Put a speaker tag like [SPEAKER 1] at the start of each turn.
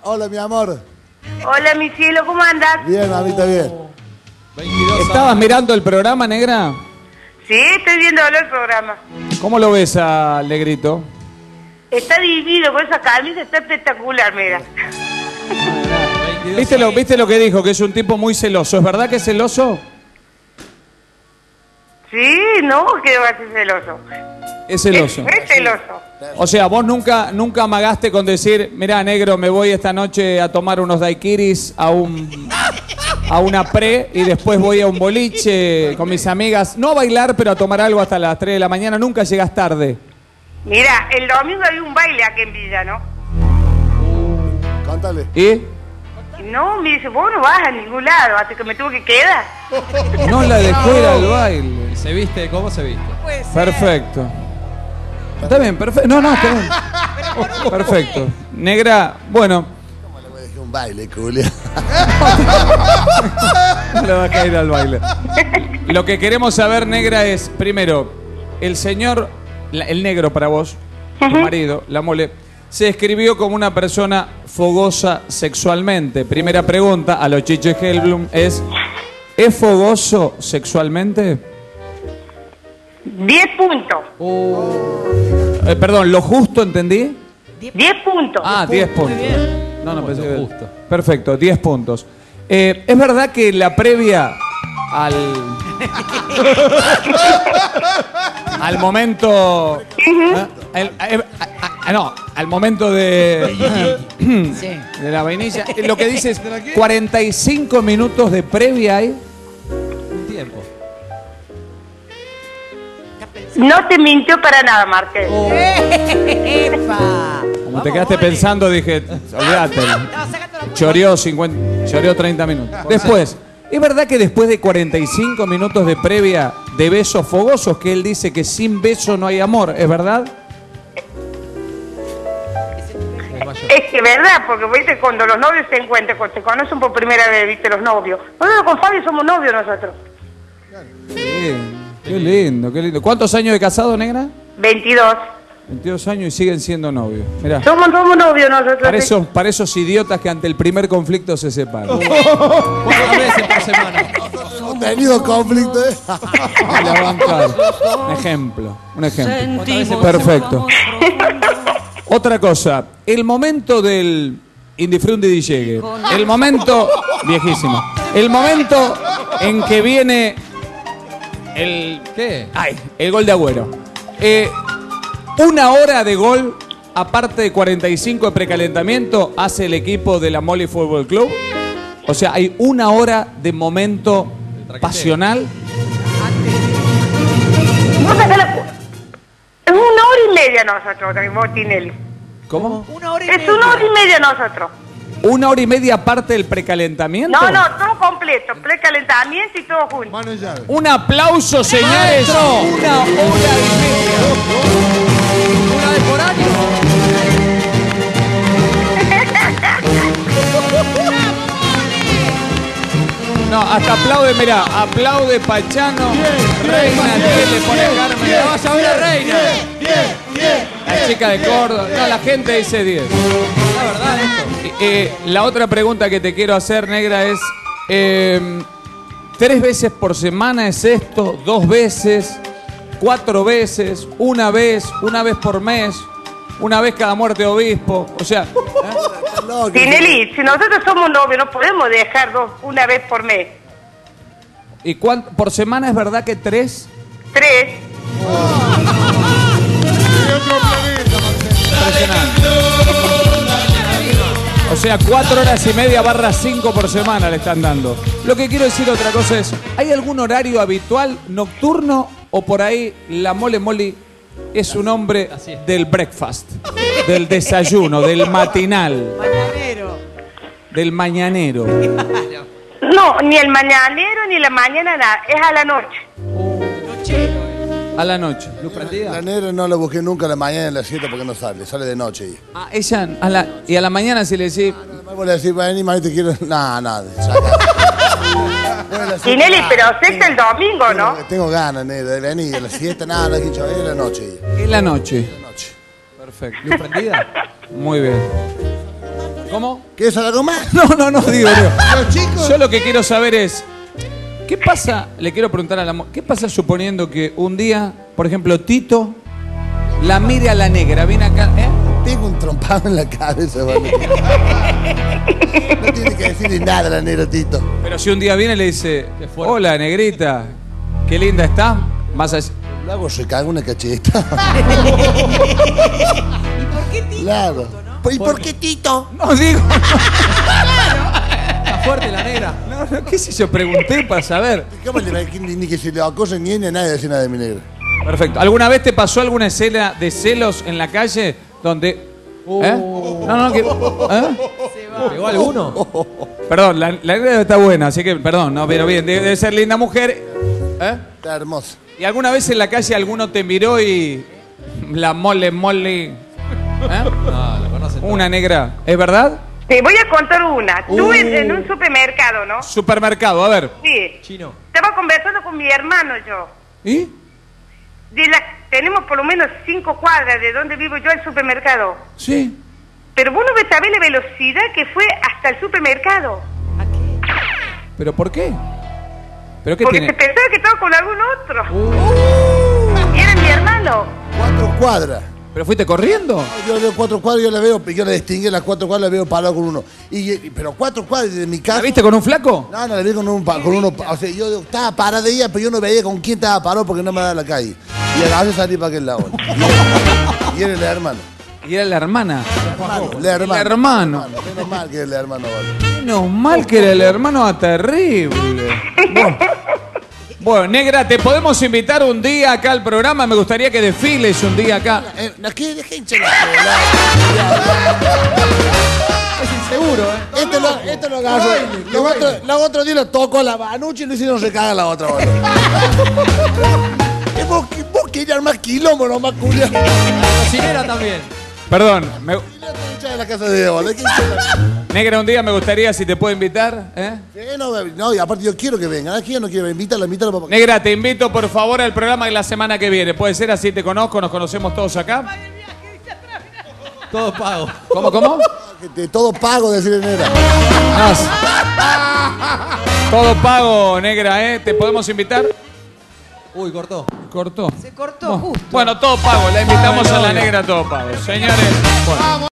[SPEAKER 1] Hola, mi amor.
[SPEAKER 2] Hola, mi cielo, ¿cómo andas?
[SPEAKER 1] Bien, mamita, bien.
[SPEAKER 3] 22
[SPEAKER 4] ¿Estabas
[SPEAKER 3] años.
[SPEAKER 4] mirando el programa, negra?
[SPEAKER 2] Sí, estoy viendo el programa.
[SPEAKER 4] ¿Cómo lo ves al negrito?
[SPEAKER 2] Está divino con esa camisa, está espectacular, mira.
[SPEAKER 3] 22
[SPEAKER 4] ¿Viste lo que dijo? Que es un tipo muy celoso. ¿Es verdad que es celoso?
[SPEAKER 2] Sí, no, que va a ser celoso.
[SPEAKER 4] Es celoso.
[SPEAKER 2] Es celoso.
[SPEAKER 4] O sea, vos nunca amagaste con decir, mirá, negro, me voy esta noche a tomar unos daiquiris a una pre y después voy a un boliche con mis amigas, no a bailar, pero a tomar algo hasta las 3 de la mañana. Nunca llegas tarde.
[SPEAKER 2] Mira, el domingo había un baile aquí en Villa, ¿no?
[SPEAKER 1] Contale.
[SPEAKER 4] ¿Y?
[SPEAKER 2] No, me dice, vos no vas a ningún lado, hasta que me tuve que quedar.
[SPEAKER 4] No la dejó ir al baile.
[SPEAKER 3] ¿Se viste? ¿Cómo se viste?
[SPEAKER 4] Perfecto. Está bien, perfecto. No, está bien. Perfecto. Negra, bueno,
[SPEAKER 1] ¿Cómo le voy a dejar un baile, culia?
[SPEAKER 4] no le va a caer al baile. Lo que queremos saber, negra, es, primero, el señor, el negro para vos, tu marido, la mole, se describió como una persona fogosa sexualmente. Primera pregunta a los Chicho Hellblum es fogoso sexualmente?
[SPEAKER 2] 10 puntos.
[SPEAKER 4] Perdón, ¿lo justo entendí?
[SPEAKER 2] 10 puntos.
[SPEAKER 4] Ah, 10 puntos. No, pensé que...
[SPEAKER 3] Justo.
[SPEAKER 4] Perfecto, 10 puntos. ¿Es verdad que la previa al... al momento... no, al momento de... de la vainilla. Lo que dice es 45 minutos de previa hay.
[SPEAKER 3] Un tiempo.
[SPEAKER 2] No te mintió para nada, Martel.
[SPEAKER 4] Como te quedaste pensando, dije, olvídate. Choreó 30 minutos. Después, ¿es verdad que después de 45 minutos de previa de besos fogosos, que él dice que sin beso no hay amor, ¿es verdad?
[SPEAKER 2] Es que verdad, porque viste, cuando los novios se encuentran, cuando se conocen por primera vez, viste, los novios. Nosotros con Fabio somos novios nosotros.
[SPEAKER 4] Qué lindo, qué lindo. ¿Cuántos años de casado, negra?
[SPEAKER 2] 22.
[SPEAKER 4] 22 años y siguen siendo novios. Mirá,
[SPEAKER 2] Somos novios nosotros.
[SPEAKER 4] para esos idiotas que ante el primer conflicto se separan.
[SPEAKER 3] ¿Cuántas veces por semana?
[SPEAKER 1] Hemos tenido conflicto, ¿eh?
[SPEAKER 4] La banca. Un ejemplo.
[SPEAKER 3] ¿Cuántas veces por
[SPEAKER 4] Perfecto. Otra cosa, el momento del Indifrundi di llegue, el momento, viejísimo, el momento en que viene el...
[SPEAKER 3] ¿Qué?
[SPEAKER 4] Ay, el gol de Agüero. Una hora de gol, aparte de 45 de precalentamiento, hace el equipo de la Mole Fútbol Club. O sea, hay una hora de momento pasional.
[SPEAKER 2] Vos sacás es 1 hora y media nosotros, vos, Tinelli.
[SPEAKER 4] ¿Cómo?
[SPEAKER 2] Es 1 hora y media nosotros.
[SPEAKER 4] ¿Una hora y media aparte del precalentamiento?
[SPEAKER 2] No, todo completo, precalentamiento y todo junto.
[SPEAKER 1] Mano y llave.
[SPEAKER 4] Un aplauso, señores. Una hora y media.
[SPEAKER 3] ¿Una vez por año?
[SPEAKER 4] No, hasta aplaude, mirá, aplaude Pachano, Reina, le pone Carmen.
[SPEAKER 3] ¡La vas a ver a Reina!
[SPEAKER 4] La chica de Córdoba. No, la gente dice 10.
[SPEAKER 3] La verdad, esto.
[SPEAKER 4] La otra pregunta que te quiero hacer, negra, es... 3 veces por semana es esto, 2 veces, 4 veces, una vez por mes, una vez cada muerte de obispo. O sea,
[SPEAKER 1] Loco,
[SPEAKER 2] Tinelli, si nosotros somos novios, no podemos dejar una vez por mes.
[SPEAKER 4] ¿y por semana es verdad que 3?
[SPEAKER 2] 3.
[SPEAKER 4] Impresionante. O sea, 4 horas y media / 5 por semana le están dando. Lo que quiero decir otra cosa es, ¿hay algún horario habitual nocturno o por ahí la Mole Moli es un hombre
[SPEAKER 3] Así es.
[SPEAKER 4] del breakfast, del desayuno, del matinal,
[SPEAKER 5] Mañanero.
[SPEAKER 4] del mañanero?
[SPEAKER 2] No, ni el mañanero ni la mañana nada, es a la noche.
[SPEAKER 5] Nochero.
[SPEAKER 4] A la noche.
[SPEAKER 3] ¿Luz prendida?
[SPEAKER 1] La negra no la busqué nunca a la mañana a las 7 porque no sale de noche.
[SPEAKER 4] Ah, ella, y a la mañana si le decís,
[SPEAKER 1] Me voy a decir, vení, mami, te quiero. Nada.
[SPEAKER 2] Tinelli, pero sexta el domingo, ¿no?
[SPEAKER 1] Tengo ganas, negra, de venir. A la siesta, nada, no hay que es la noche.
[SPEAKER 4] es la noche.
[SPEAKER 1] La noche.
[SPEAKER 4] Perfecto.
[SPEAKER 3] ¿Luz prendida?
[SPEAKER 4] Muy bien. ¿Cómo?
[SPEAKER 1] ¿Quieres algo más?
[SPEAKER 4] No, digo.
[SPEAKER 1] Los chicos.
[SPEAKER 4] Yo lo que quiero saber es, ¿qué pasa? Le quiero preguntar a la ¿qué pasa suponiendo que un día, por ejemplo, Tito la mire a la negra, viene acá,
[SPEAKER 1] Tengo un trompado en la cabeza, vale. No tiene que decirle nada a la negra Tito.
[SPEAKER 4] Pero si un día viene y le dice, hola, negrita, qué linda está, más allá.
[SPEAKER 1] Luego se caga una cacheta.
[SPEAKER 5] ¿Y por qué Tito?
[SPEAKER 1] Claro.
[SPEAKER 5] ¿No?
[SPEAKER 1] ¿Y por qué Tito?
[SPEAKER 4] No digo.
[SPEAKER 3] Está fuerte la negra.
[SPEAKER 4] No, qué sé yo, pregunté para saber.
[SPEAKER 1] ¿Cómo le va a decir ni que se le acose ni a nadie decir nada de mi negra?
[SPEAKER 4] Perfecto. ¿Alguna vez te pasó alguna escena de celos en la calle donde... No, que...
[SPEAKER 5] Se va.
[SPEAKER 3] ¿Pegó alguno?
[SPEAKER 4] Perdón, la negra está buena, así que, perdón, no, pero bien, debe ser linda mujer.
[SPEAKER 1] Está hermosa.
[SPEAKER 4] ¿Y alguna vez en la calle alguno te miró y... la mole...
[SPEAKER 3] No, la conocen.
[SPEAKER 4] Una negra, ¿es verdad?
[SPEAKER 2] Te voy a contar una. Tú en un supermercado, ¿no?
[SPEAKER 4] Supermercado, a ver.
[SPEAKER 2] Sí.
[SPEAKER 3] Chino.
[SPEAKER 2] Estaba conversando con mi hermano yo.
[SPEAKER 4] ¿Y?
[SPEAKER 2] Tenemos por lo menos 5 cuadras de donde vivo yo al supermercado.
[SPEAKER 4] Sí.
[SPEAKER 2] Pero vos no sabés la velocidad que fue hasta el supermercado.
[SPEAKER 5] ¿A qué?
[SPEAKER 4] ¿Pero por qué? ¿Pero qué
[SPEAKER 2] Porque
[SPEAKER 4] tiene?
[SPEAKER 2] se pensaba que estaba con algún otro. Era mi hermano.
[SPEAKER 1] 4 cuadras.
[SPEAKER 4] ¿Pero fuiste corriendo?
[SPEAKER 1] Yo veo 4 cuadras, yo la distinguí, las 4 cuadras la veo parado con uno. Pero 4 cuadras de mi casa.
[SPEAKER 4] ¿La viste con un flaco?
[SPEAKER 1] No, la vi con uno. O sea, yo estaba parada de ella, pero yo no veía con quién estaba parado porque no me daba la calle. Y a veces salí para aquel lado. Y era el hermano.
[SPEAKER 4] Y era la hermana.
[SPEAKER 1] El hermano.
[SPEAKER 4] El hermano.
[SPEAKER 1] Menos mal que era el hermano, vale.
[SPEAKER 4] Menos mal que era el hermano terrible. Bueno, negra, te podemos invitar un día acá al programa. Me gustaría que desfiles un día acá.
[SPEAKER 1] ¿Qué? Deja hinchar la
[SPEAKER 3] Es inseguro, ¿eh?
[SPEAKER 1] Esto lo agarró. Los otros días lo tocó a la Banucci y lo hicieron se caga la otra. Vale. Vos querés armar quilombo, no más culia.
[SPEAKER 3] La cocinera también.
[SPEAKER 4] Perdón,
[SPEAKER 1] De la casa de Eva,
[SPEAKER 4] negra, un día me gustaría si te puedo invitar.
[SPEAKER 1] No, y aparte yo quiero que vengan. Aquí yo no quiero invitarla papá.
[SPEAKER 4] Negra, te invito por favor al programa de la semana que viene. ¿Puede ser así? Te conozco, nos conocemos todos acá.
[SPEAKER 3] Todo pago.
[SPEAKER 4] ¿Cómo?
[SPEAKER 1] Todo pago, decirle negra.
[SPEAKER 4] Todo pago, negra, ¿eh? ¿Te podemos invitar?
[SPEAKER 3] Uy, cortó.
[SPEAKER 4] Cortó.
[SPEAKER 5] Se cortó justo.
[SPEAKER 4] Bueno, todo pago. La invitamos a la negra, todo pago. Señores, bueno.